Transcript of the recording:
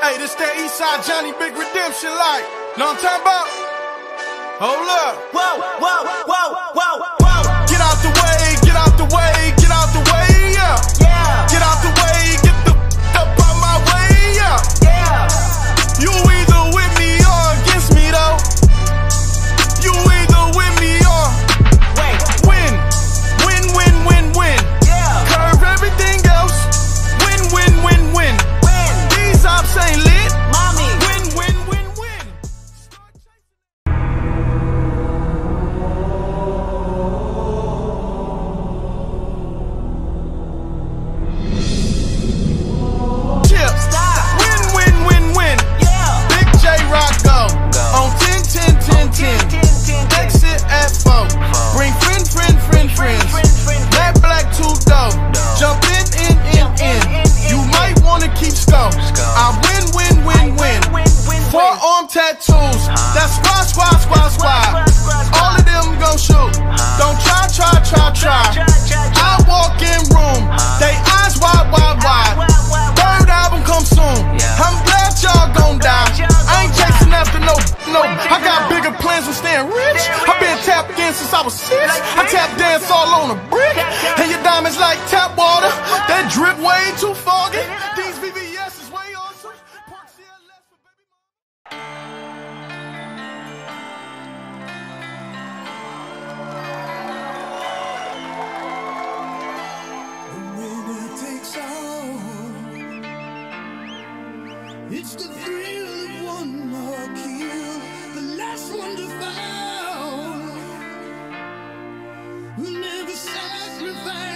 Hey, this that Eastside Johnny Big Redemption like. Know what I'm talking about? Hold up. Whoa, whoa, whoa, whoa, whoa. Get out the way, get out the way, get out the way, yeah. Yeah. Get out the way, get the up out my way, yeah. Yeah. You either with me or against me though. You either with me or Wait. win. Win, win, win, win. Yeah. Curve everything else. Win, win, win, win. Win. These ops ain't lit. Mommy. Win, win, win, win. Chips. Stop. Win, win, win, win. Yeah. Big J Rock go. On 10, 10, 10, 10. Exit at 4. Bring friends. Black, black, too dope. Jump in. You might wanna keep score. I win, win, win, win. Forearm tattoos. That's squad. All of them gon' shoot. Don't try. I walk in room. They eyes wide. Third album come soon. I'm glad y'all gon' die. I ain't chasing after no. I got bigger plans with staying rich. I been tapped in since I was 6. I tap dance all on a brick. And your diamonds like tap water. That drip way too foggy. These VVS is way awesome. Park CLS for baby It's the thrill of one more kill, the last one to fall. We'll never sacrifice.